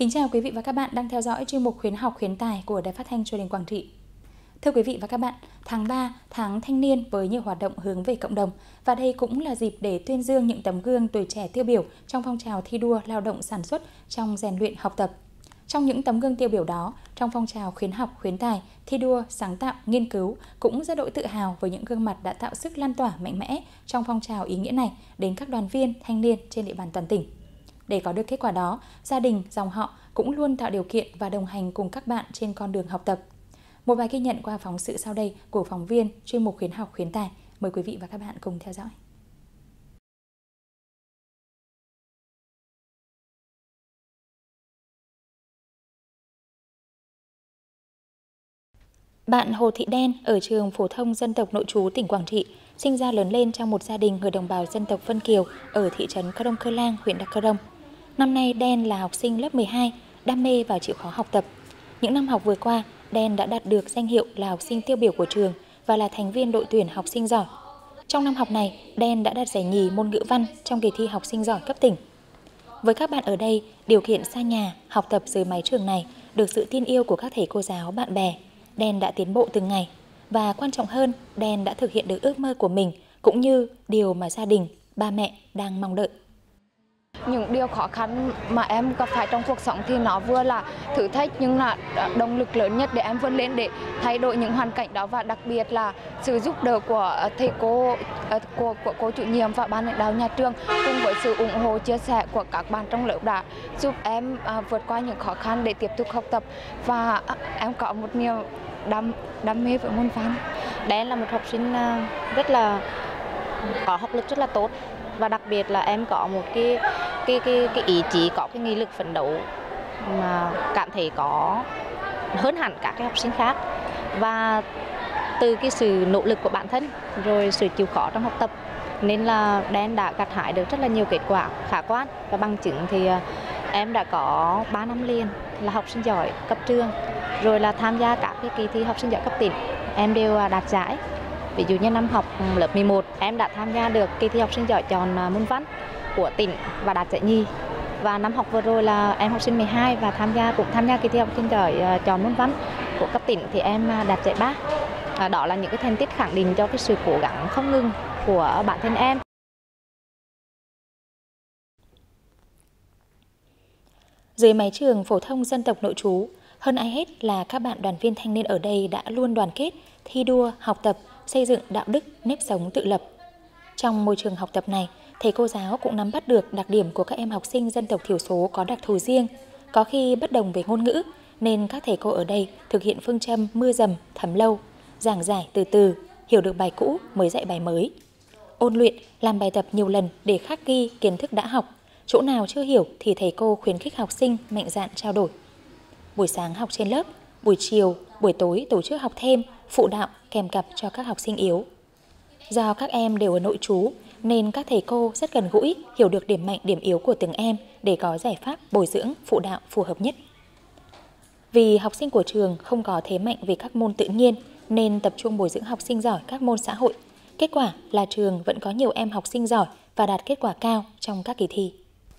Kính chào quý vị và các bạn đang theo dõi chuyên mục khuyến học khuyến tài của Đài Phát thanh Truyền hình Quảng Trị. Thưa quý vị và các bạn, tháng 3, tháng thanh niên với nhiều hoạt động hướng về cộng đồng, và đây cũng là dịp để tuyên dương những tấm gương tuổi trẻ tiêu biểu trong phong trào thi đua lao động sản xuất, trong rèn luyện học tập. Trong những tấm gương tiêu biểu đó, trong phong trào khuyến học khuyến tài, thi đua, sáng tạo, nghiên cứu cũng rất đỗi tự hào với những gương mặt đã tạo sức lan tỏa mạnh mẽ trong phong trào ý nghĩa này đến các đoàn viên, thanh niên trên địa bàn toàn tỉnh. Để có được kết quả đó, gia đình, dòng họ cũng luôn tạo điều kiện và đồng hành cùng các bạn trên con đường học tập. Một vài ghi nhận qua phóng sự sau đây của phóng viên chuyên mục khuyến học khuyến tài. Mời quý vị và các bạn cùng theo dõi. Bạn Hồ Thị Đen ở trường phổ thông dân tộc nội trú tỉnh Quảng Trị, sinh ra lớn lên trong một gia đình người đồng bào dân tộc Vân Kiều ở thị trấn Crong Cơ Lang, huyện Đắk Cơ Rông. Năm nay Đen là học sinh lớp 12, đam mê và chịu khó học tập. Những năm học vừa qua, Đen đã đạt được danh hiệu là học sinh tiêu biểu của trường và là thành viên đội tuyển học sinh giỏi. Trong năm học này, Đen đã đạt giải nhì môn ngữ văn trong kỳ thi học sinh giỏi cấp tỉnh. Với các bạn ở đây, điều kiện xa nhà, học tập dưới mái trường này được sự tin yêu của các thầy cô giáo, bạn bè, Đen đã tiến bộ từng ngày. Và quan trọng hơn, Đen đã thực hiện được ước mơ của mình cũng như điều mà gia đình, ba mẹ đang mong đợi. Những điều khó khăn mà em gặp phải trong cuộc sống thì nó vừa là thử thách nhưng là động lực lớn nhất để em vươn lên, để thay đổi những hoàn cảnh đó, và đặc biệt là sự giúp đỡ của thầy cô, của cô chủ nhiệm và ban lãnh đạo nhà trường, cùng với sự ủng hộ chia sẻ của các bạn trong lớp đã giúp em vượt qua những khó khăn để tiếp tục học tập, và em có một niềm đam mê với môn văn. Đen là một học sinh rất là có học lực rất là tốt, và đặc biệt là em có một cái ý chí, có cái nghị lực phấn đấu mà cảm thấy có hơn hẳn các cái học sinh khác. Và từ cái sự nỗ lực của bản thân rồi sự chịu khó trong học tập nên là Đen đã gặt hái được rất là nhiều kết quả khả quan. Và bằng chứng thì em đã có 3 năm liền là học sinh giỏi cấp trường, rồi là tham gia các cái kỳ thi học sinh giỏi cấp tỉnh, em đều đạt giải. Ví dụ như năm học lớp 11, em đã tham gia được kỳ thi học sinh giỏi chọn môn văn của tỉnh và đạt giải nhì. Và năm học vừa rồi là em học sinh 12 và cũng tham gia kỳ thi học sinh giỏi chọn môn văn của cấp tỉnh thì em đạt giải 3. Đó là những cái thành tích khẳng định cho cái sự cố gắng không ngừng của bản thân em. Dưới mái trường phổ thông dân tộc nội trú, hơn ai hết là các bạn đoàn viên thanh niên ở đây đã luôn đoàn kết, thi đua, học tập, xây dựng đạo đức, nếp sống tự lập. Trong môi trường học tập này, thầy cô giáo cũng nắm bắt được đặc điểm của các em học sinh dân tộc thiểu số có đặc thù riêng, có khi bất đồng về ngôn ngữ, nên các thầy cô ở đây thực hiện phương châm mưa dầm thấm lâu, giảng giải từ từ, hiểu được bài cũ mới dạy bài mới. Ôn luyện, làm bài tập nhiều lần để khắc ghi kiến thức đã học, chỗ nào chưa hiểu thì thầy cô khuyến khích học sinh mạnh dạn trao đổi. Buổi sáng học trên lớp, buổi chiều, buổi tối tổ chức học thêm, phụ đạo kèm cặp cho các học sinh yếu. Do các em đều ở nội trú nên các thầy cô rất gần gũi, hiểu được điểm mạnh, điểm yếu của từng em để có giải pháp bồi dưỡng, phụ đạo phù hợp nhất. Vì học sinh của trường không có thế mạnh về các môn tự nhiên nên tập trung bồi dưỡng học sinh giỏi các môn xã hội. Kết quả là trường vẫn có nhiều em học sinh giỏi và đạt kết quả cao trong các kỳ thi.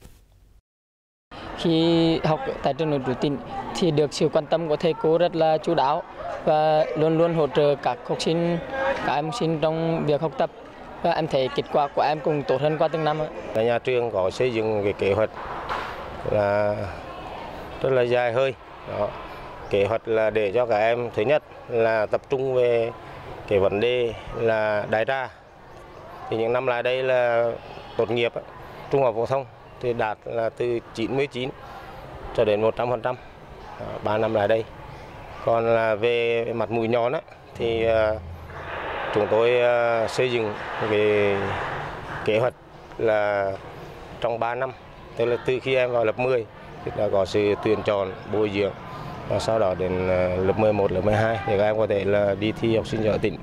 Khi học tại trường nội trú tỉnh thì được sự quan tâm của thầy cô rất là chu đáo và luôn luôn hỗ trợ các em học sinh trong việc học tập, và em thấy kết quả của em cũng tốt hơn qua từng năm. Nhà trường có xây dựng cái kế hoạch là rất là dài hơi. Đó. Kế hoạch là để cho các em thứ nhất là tập trung về cái vấn đề là đại trà. Thì những năm lại đây là tốt nghiệp trung học phổ thông thì đạt là từ 99 cho đến 100%, 3 năm lại đây. Còn là về mặt mũi nhọn thì chúng tôi xây dựng cái kế hoạch là trong 3 năm, tức là từ khi em vào lớp 10 thì đã có sự tuyển chọn, bồi dưỡng, và sau đó đến lớp 11, lớp 12 thì các em có thể là đi thi học sinh giỏi tỉnh.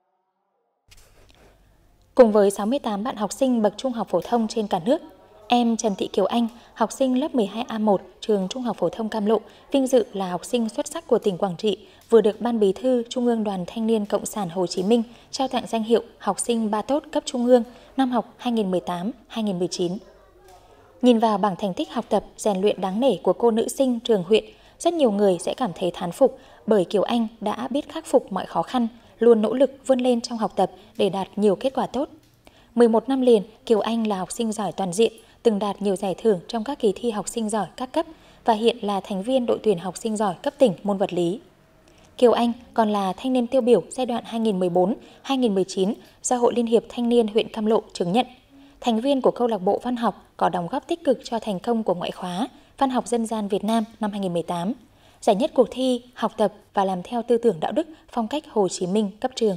Cùng với 68 bạn học sinh bậc trung học phổ thông trên cả nước, em Trần Thị Kiều Anh, học sinh lớp 12A1 trường Trung học phổ thông Cam Lộ, vinh dự là học sinh xuất sắc của tỉnh Quảng Trị, vừa được Ban Bí thư Trung ương Đoàn Thanh niên Cộng sản Hồ Chí Minh trao tặng danh hiệu học sinh ba tốt cấp trung ương năm học 2018-2019. Nhìn vào bảng thành tích học tập, rèn luyện đáng nể của cô nữ sinh trường huyện, rất nhiều người sẽ cảm thấy thán phục bởi Kiều Anh đã biết khắc phục mọi khó khăn, luôn nỗ lực vươn lên trong học tập để đạt nhiều kết quả tốt. 11 năm liền, Kiều Anh là học sinh giỏi toàn diện, từng đạt nhiều giải thưởng trong các kỳ thi học sinh giỏi các cấp và hiện là thành viên đội tuyển học sinh giỏi cấp tỉnh môn vật lý. Kiều Anh còn là thanh niên tiêu biểu giai đoạn 2014-2019 do Hội Liên hiệp Thanh niên huyện Cam Lộ chứng nhận, thành viên của câu lạc bộ văn học có đóng góp tích cực cho thành công của ngoại khóa Văn học dân gian Việt Nam năm 2018, giải nhất cuộc thi học tập và làm theo tư tưởng đạo đức phong cách Hồ Chí Minh cấp trường.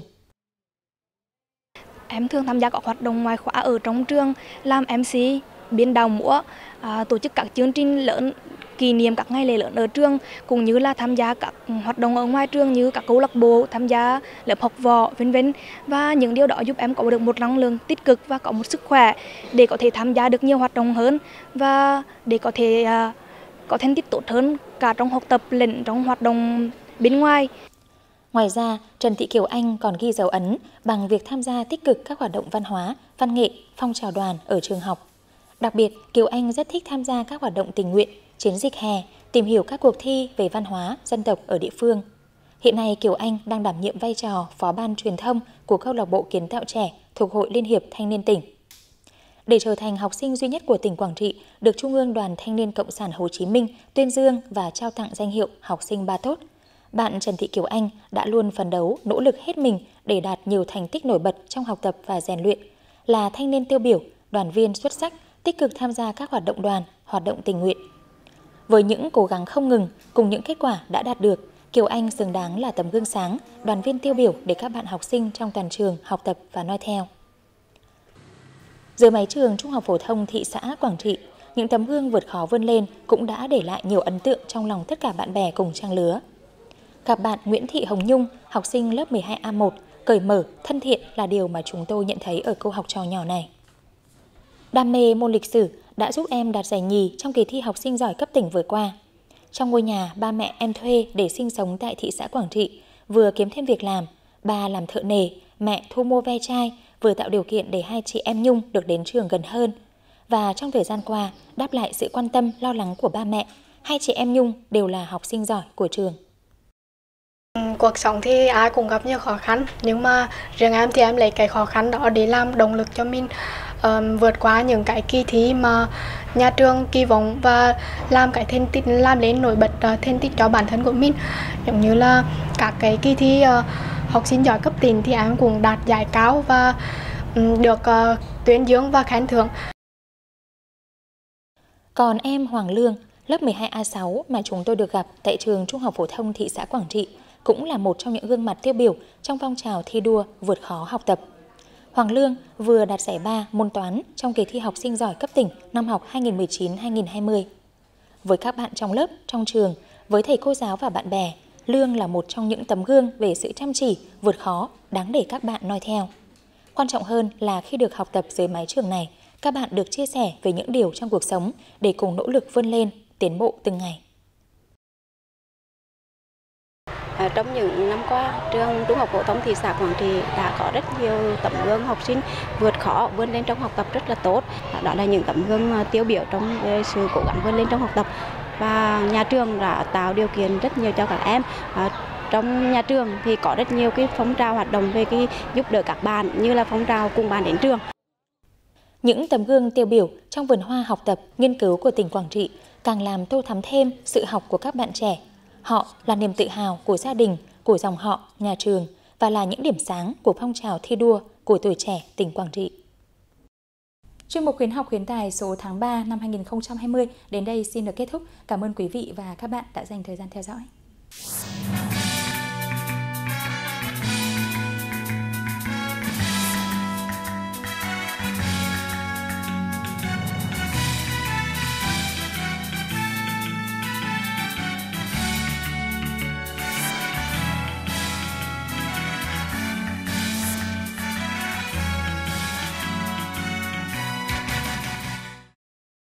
Em thường tham gia các hoạt động ngoại khóa ở trong trường, làm MC, biên đạo múa, tổ chức các chương trình lớn, kỷ niệm các ngày lễ lớn ở trường, cũng như là tham gia các hoạt động ở ngoài trường như các câu lạc bộ, tham gia lớp học võ, v.v. Và những điều đó giúp em có được một năng lượng tích cực và có một sức khỏe để có thể tham gia được nhiều hoạt động hơn và để có thể có thành tích tốt hơn cả trong học tập lẫn trong hoạt động bên ngoài. Ngoài ra, Trần Thị Kiều Anh còn ghi dấu ấn bằng việc tham gia tích cực các hoạt động văn hóa, văn nghệ, phong trào đoàn ở trường học. Đặc biệt, Kiều Anh rất thích tham gia các hoạt động tình nguyện, chiến dịch hè, tìm hiểu các cuộc thi về văn hóa, dân tộc ở địa phương. Hiện nay, Kiều Anh đang đảm nhiệm vai trò phó ban truyền thông của câu lạc bộ kiến tạo trẻ thuộc Hội Liên hiệp Thanh niên tỉnh. Để trở thành học sinh duy nhất của tỉnh Quảng Trị được Trung ương Đoàn Thanh niên Cộng sản Hồ Chí Minh tuyên dương và trao tặng danh hiệu học sinh ba tốt, bạn Trần Thị Kiều Anh đã luôn phấn đấu, nỗ lực hết mình để đạt nhiều thành tích nổi bật trong học tập và rèn luyện, là thanh niên tiêu biểu, đoàn viên xuất sắc, tích cực tham gia các hoạt động đoàn, hoạt động tình nguyện. Với những cố gắng không ngừng cùng những kết quả đã đạt được, Kiều Anh xứng đáng là tấm gương sáng, đoàn viên tiêu biểu để các bạn học sinh trong toàn trường học tập và noi theo. Dưới mái trường Trung học phổ thông thị xã Quảng Trị, những tấm gương vượt khó vươn lên cũng đã để lại nhiều ấn tượng trong lòng tất cả bạn bè cùng trang lứa. Gặp bạn Nguyễn Thị Hồng Nhung, học sinh lớp 12A1, cởi mở, thân thiện là điều mà chúng tôi nhận thấy ở cô học trò nhỏ này. Đam mê môn lịch sử đã giúp em đạt giải nhì trong kỳ thi học sinh giỏi cấp tỉnh vừa qua. Trong ngôi nhà ba mẹ em thuê để sinh sống tại thị xã Quảng Trị, vừa kiếm thêm việc làm, ba làm thợ nề, mẹ thu mua ve chai, vừa tạo điều kiện để hai chị em Nhung được đến trường gần hơn. Và trong thời gian qua, đáp lại sự quan tâm, lo lắng của ba mẹ, hai chị em Nhung đều là học sinh giỏi của trường. Cuộc sống thì ai cũng gặp nhiều khó khăn, nhưng mà riêng em thì em lấy cái khó khăn đó để làm động lực cho mình vượt qua những cái kỳ thi mà nhà trường kỳ vọng và làm cái thành tích, làm lên nổi bật thành tích cho bản thân của mình. Giống như là các cái kỳ thi học sinh giỏi cấp tỉnh thì em cũng đạt giải cao và được tuyên dương và khen thưởng. Còn em Hoàng Lương, lớp 12A6 mà chúng tôi được gặp tại trường Trung học phổ thông thị xã Quảng Trị, cũng là một trong những gương mặt tiêu biểu trong phong trào thi đua vượt khó học tập. Hoàng Lương vừa đạt giải 3 môn toán trong kỳ thi học sinh giỏi cấp tỉnh năm học 2019-2020. Với các bạn trong lớp, trong trường, với thầy cô giáo và bạn bè, Lương là một trong những tấm gương về sự chăm chỉ, vượt khó, đáng để các bạn noi theo. Quan trọng hơn là khi được học tập dưới mái trường này, các bạn được chia sẻ về những điều trong cuộc sống để cùng nỗ lực vươn lên, tiến bộ từng ngày. Trong những năm qua, trường Trung học phổ thông thị xã Quảng Trị đã có rất nhiều tấm gương học sinh vượt khó vươn lên trong học tập rất là tốt. Đó là những tấm gương tiêu biểu trong sự cố gắng vươn lên trong học tập. Và nhà trường đã tạo điều kiện rất nhiều cho các em. Trong nhà trường thì có rất nhiều cái phong trào hoạt động về cái giúp đỡ các bạn, như là phong trào cùng bạn đến trường. Những tấm gương tiêu biểu trong vườn hoa học tập, nghiên cứu của tỉnh Quảng Trị càng làm tô thắm thêm sự học của các bạn trẻ. Họ là niềm tự hào của gia đình, của dòng họ, nhà trường và là những điểm sáng của phong trào thi đua của tuổi trẻ tỉnh Quảng Trị. Chuyên mục khuyến học khuyến tài số tháng 3 năm 2020 đến đây xin được kết thúc. Cảm ơn quý vị và các bạn đã dành thời gian theo dõi.